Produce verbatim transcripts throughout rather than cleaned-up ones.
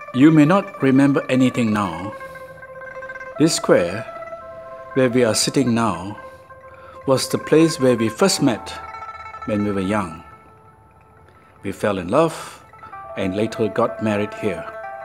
You may not remember anything now. This square, where we are sitting now, was the place where we first met when we were young. We fell in love and later got married here.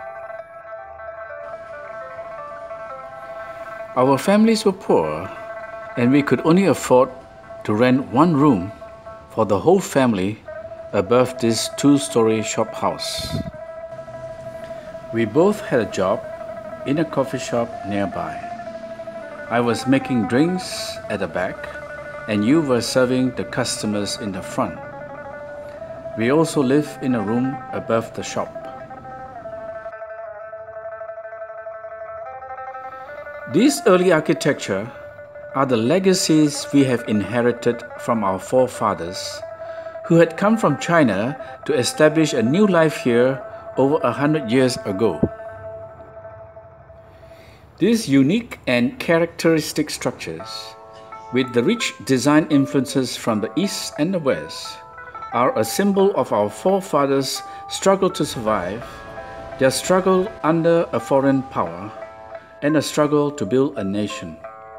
Our families were poor and we could only afford to rent one room for the whole family above this two-story shop house. We both had a job in a coffee shop nearby. I was making drinks at the back and you were serving the customers in the front. We also lived in a room above the shop. These early architecture are the legacies we have inherited from our forefathers who had come from China to establish a new life here over a hundred years ago. These unique and characteristic structures, with the rich design influences from the East and the West, are a symbol of our forefathers' struggle to survive, their struggle under a foreign power, and a struggle to build a nation.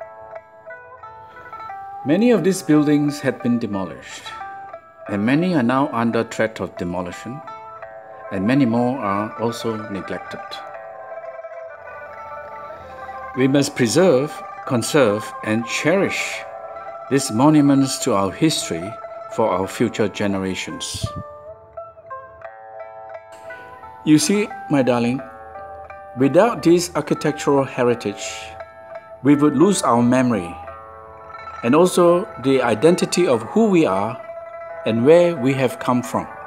Many of these buildings had been demolished, and many are now under threat of demolition, and many more are also neglected. We must preserve, conserve, and cherish these monuments to our history for our future generations. You see, my darling, without this architectural heritage, we would lose our memory and also the identity of who we are and where we have come from.